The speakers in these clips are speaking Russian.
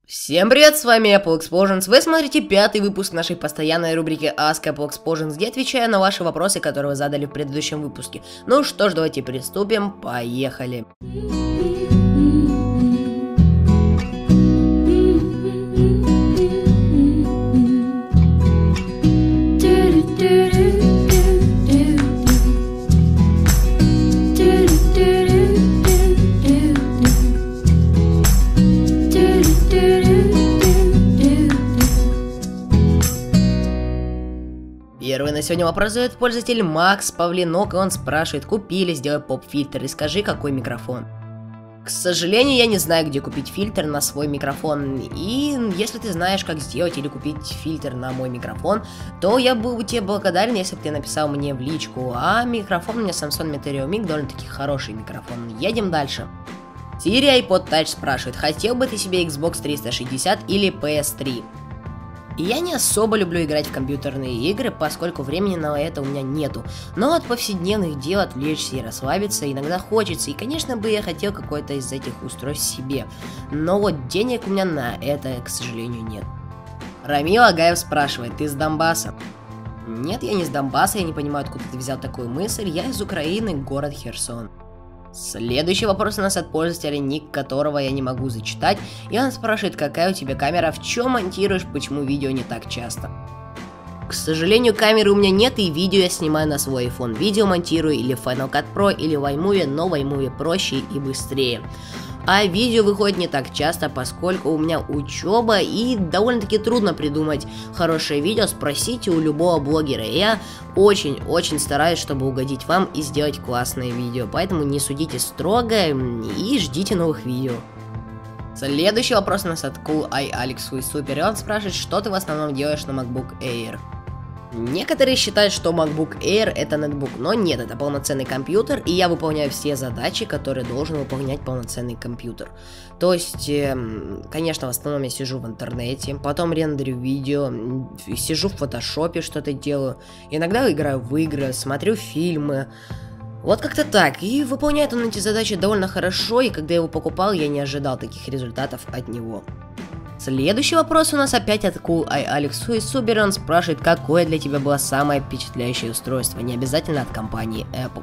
Всем привет, с вами Apple Explosions. Вы смотрите пятый выпуск нашей постоянной рубрики Ask Apple Explosions, где отвечаю на ваши вопросы, которые вы задали в предыдущем выпуске. Ну что ж, давайте приступим, поехали. Первый на сегодня вопрос задает пользователь Макс Павлинок, и он спрашивает: купили, сделай поп-фильтр и скажи, какой микрофон. К сожалению, я не знаю, где купить фильтр на свой микрофон, и если ты знаешь, как сделать или купить фильтр на мой микрофон, то я был бы тебе благодарен, если бы ты написал мне в личку. А микрофон у меня Samsung Meteor Mic, довольно-таки хороший микрофон. Едем дальше. Siri iPod Touch спрашивает: хотел бы ты себе Xbox 360 или PS3? И я не особо люблю играть в компьютерные игры, поскольку времени на это у меня нету. Но от повседневных дел отвлечься и расслабиться иногда хочется, и конечно бы я хотел какое-то из этих устройств себе. Но вот денег у меня на это, к сожалению, нет. Рамил Агаев спрашивает: ты из Донбасса? Нет, я не из Донбасса, я не понимаю, откуда ты взял такую мысль, я из Украины, город Херсон. Следующий вопрос у нас от пользователя, ник которого я не могу зачитать, и он спрашивает: какая у тебя камера, в чем монтируешь, почему видео не так часто? К сожалению, камеры у меня нет, и видео я снимаю на свой iPhone. Видео монтирую или в Final Cut Pro, или в iMovie, но в iMovie проще и быстрее. А видео выходит не так часто, поскольку у меня учеба, и довольно-таки трудно придумать хорошее видео. Спросите у любого блогера. Я очень-очень стараюсь, чтобы угодить вам и сделать классное видео. Поэтому не судите строго и ждите новых видео. Следующий вопрос у нас от Cool Eye Alex Super, и он спрашивает: что ты в основном делаешь на MacBook Air? Некоторые считают, что MacBook Air это ноутбук, но нет, это полноценный компьютер, и я выполняю все задачи, которые должен выполнять полноценный компьютер. То есть, конечно, в основном я сижу в интернете, потом рендерю видео, сижу в фотошопе, что-то делаю, иногда играю в игры, смотрю фильмы. Вот как-то так, и выполняет он эти задачи довольно хорошо, и когда я его покупал, я не ожидал таких результатов от него. Следующий вопрос у нас опять от Cool Eye Alex Super, он спрашивает: какое для тебя было самое впечатляющее устройство, не обязательно от компании Apple.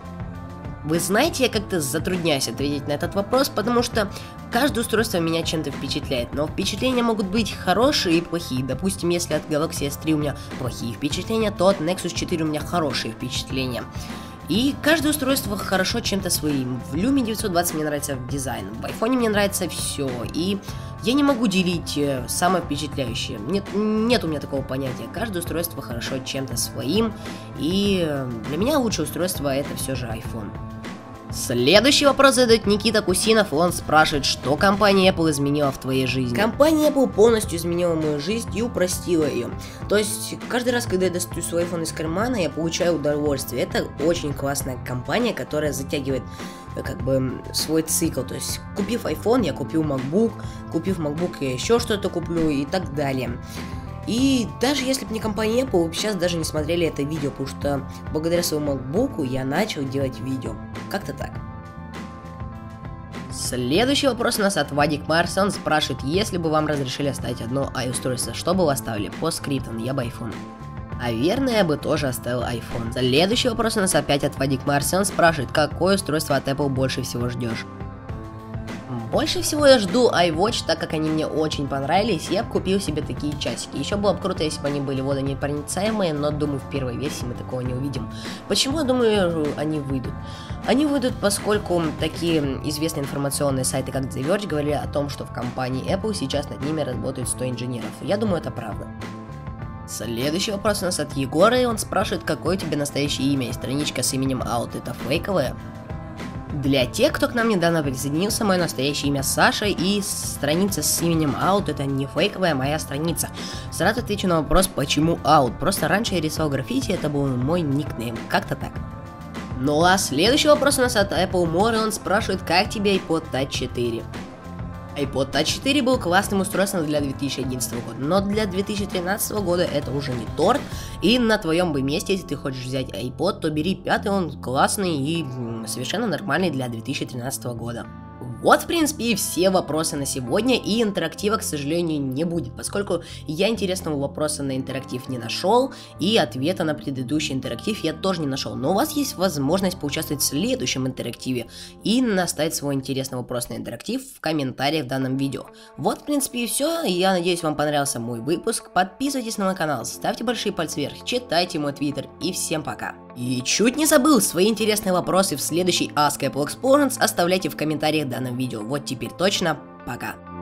Вы знаете, я как-то затрудняюсь ответить на этот вопрос, потому что каждое устройство меня чем-то впечатляет, но впечатления могут быть хорошие и плохие. Допустим, если от Galaxy S3 у меня плохие впечатления, то от Nexus 4 у меня хорошие впечатления. И каждое устройство хорошо чем-то своим. В Lumia 920 мне нравится дизайн, в iPhone мне нравится все, и я не могу делить самое впечатляющее. Нет у меня такого понятия. Каждое устройство хорошо чем-то своим, и для меня лучшее устройство это все же iPhone. Следующий вопрос задает Никита Кусинов, и он спрашивает: что компания Apple изменила в твоей жизни? Компания Apple полностью изменила мою жизнь и упростила ее. То есть, каждый раз, когда я достаю свой iPhone из кармана, я получаю удовольствие. Это очень классная компания, которая затягивает как бы свой цикл. То есть, купив iPhone, я купил MacBook, купив MacBook, я еще что-то куплю и так далее. И даже если бы не компания Apple, вы бы сейчас даже не смотрели это видео, потому что благодаря своему MacBook я начал делать видео. Как-то так. Следующий вопрос у нас от Вадик Марс, он спрашивает: если бы вам разрешили оставить одно i-устройство, что бы вы оставили? По скриптам, я бы iPhone. Наверное, я бы тоже оставил iPhone. Следующий вопрос у нас опять от Вадик Марс, он спрашивает: какое устройство от Apple больше всего ждешь? Больше всего я жду iWatch, так как они мне очень понравились, я бы купил себе такие часики. Еще было бы круто, если бы они были водонепроницаемые, но думаю, в первой версии мы такого не увидим. Почему я думаю, они выйдут? Они выйдут, поскольку такие известные информационные сайты, как The Verge, говорили о том, что в компании Apple сейчас над ними работают 100 инженеров. Я думаю, это правда. Следующий вопрос у нас от Егора, и он спрашивает: какое у тебя настоящее имя, и страничка с именем Out это фейковая? Для тех, кто к нам недавно присоединился, мое настоящее имя Саша, и страница с именем Out это не фейковая моя страница. Сразу отвечу на вопрос, почему Out. Просто раньше я рисовал граффити, это был мой никнейм, как-то так. Ну а следующий вопрос у нас от Apple More, он спрашивает: как тебе iPod Touch 4? iPod Touch 4 был классным устройством для 2011 года, но для 2013 года это уже не торт, и на твоем бы месте, если ты хочешь взять iPod, то бери 5, он классный и совершенно нормальный для 2013 года. Вот, в принципе, и все вопросы на сегодня, и интерактива, к сожалению, не будет, поскольку я интересного вопроса на интерактив не нашел, и ответа на предыдущий интерактив я тоже не нашел. Но у вас есть возможность поучаствовать в следующем интерактиве и оставить свой интересный вопрос на интерактив в комментариях в данном видео. Вот, в принципе, и все. Я надеюсь, вам понравился мой выпуск. Подписывайтесь на мой канал, ставьте большие пальцы вверх, читайте мой твиттер, и всем пока. И чуть не забыл, свои интересные вопросы в следующей Ask Apple Explorers оставляйте в комментариях в данном видео. Вот теперь точно, пока.